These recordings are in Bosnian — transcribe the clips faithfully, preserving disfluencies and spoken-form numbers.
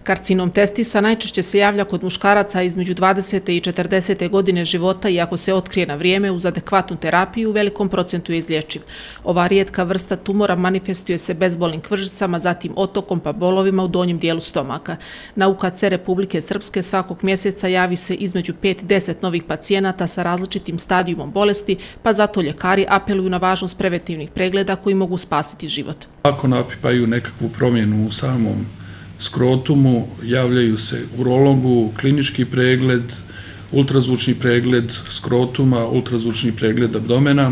Karcinom testisa najčešće se javlja kod muškaraca između dvadesete i četrdesete godine života i ako se otkrije na vrijeme uz adekvatnu terapiju, u velikom procentu je izlječiv. Ova rijetka vrsta tumora manifestuje se bezbolnim kvržicama, zatim otokom pa bolovima u donjem dijelu stomaka. Na U K C Republike Srpske svakog mjeseca javi se između pet i deset novih pacijenata sa različitim stadijumom bolesti, pa zato ljekari apeluju na važnost preventivnih pregleda koji mogu spasiti život. Ako napipaju nekakvu promjenu u samom skrotumu, javljaju se urologu, klinički pregled, ultrazvučni pregled skrotuma, ultrazvučni pregled abdomena,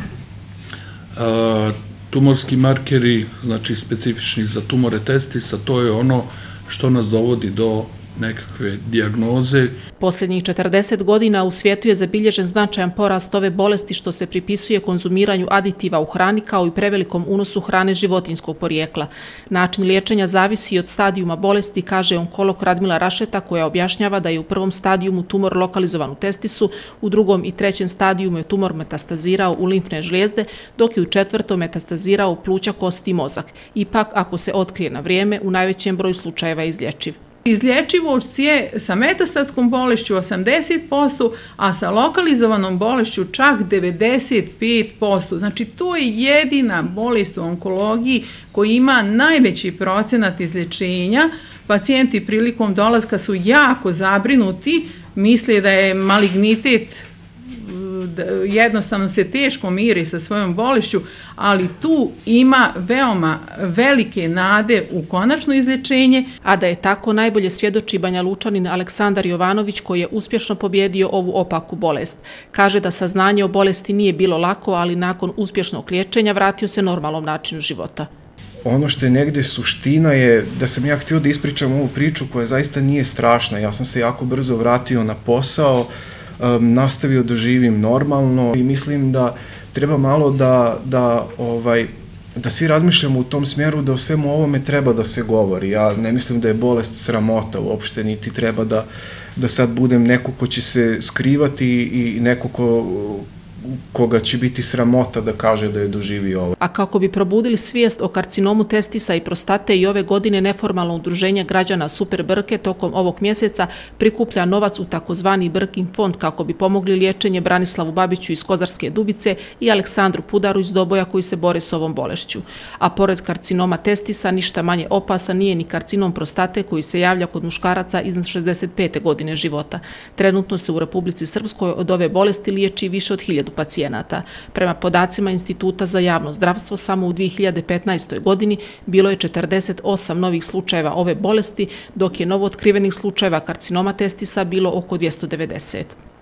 tumorski markeri, znači specifični za tumore testisa, to je ono što nas dovodi do nekakve dijagnoze. Posljednjih četrdeset godina u svijetu je zabilježen značajan porast ove bolesti što se pripisuje konzumiranju aditiva u hrani kao i prevelikom unosu hrane životinjskog porijekla. Način liječenja zavisi od stadijuma bolesti, kaže onkolog Radmila Rašeta, koja objašnjava da je u prvom stadijumu tumor lokalizovan u testisu, u drugom i trećem stadijumu je tumor metastazirao u limfne žlijezde, dok je u četvrtom metastazirao u pluća, kosti i mozak. Ipak, ako se otkrije na vrijeme, u najvećem broju slučajeva je izlječiv. Izlječivost je sa metastatskom bolešću osamdeset posto, a sa lokalizovanom bolešću čak devedeset pet posto. Znači, to je jedina bolest u onkologiji koja ima najveći procenat izlječenja. Pacijenti prilikom dolaska su jako zabrinuti, misle da je malignitet, jednostavno se teško miri sa svojom bolešću, ali tu ima veoma velike nade u konačno izlječenje. A da je tako, najbolje svjedoči Banja Lučanin Aleksandar Jovanović, koji je uspješno pobjedio ovu opaku bolest. Kaže da saznanje o bolesti nije bilo lako, ali nakon uspješnog liječenja vratio se normalnom načinu života. Ono što je negdje suština je da sam ja htio da ispričam ovu priču koja zaista nije strašna. Ja sam se jako brzo vratio na posao, nastavio da živim normalno i mislim da treba malo da, da, ovaj, da svi razmišljamo u tom smjeru da o svemu ovome treba da se govori. Ja ne mislim da je bolest sramota uopšte, niti treba da, da sad budem neko ko će se skrivati i neko ko, koga će biti sramota da kaže da je doživio ovo. A kako bi probudili svijest o karcinomu testisa i prostate, i ove godine neformalno udruženje građana Super Brke tokom ovog mjeseca prikuplja novac u takozvani Brkin fond kako bi pomogli liječenje Branislavu Babiću iz Kozarske Dubice i Aleksandru Pudaru iz Doboja koji se bore s ovom bolešću. A pored karcinoma testisa ništa manje opasan nije ni karcinom prostate koji se javlja kod muškaraca iznad šezdeset pete godine života. Trenutno se u Republici Srpskoj od ove bolesti liječi više od hiljadu pacijenata. Prema podacima Instituta za javno zdravstvo, samo u dvije hiljade petnaestoj godini bilo je četrdeset osam novih slučajeva ove bolesti, dok je novootkrivenih slučajeva karcinoma testisa bilo oko dvjesto devedeset.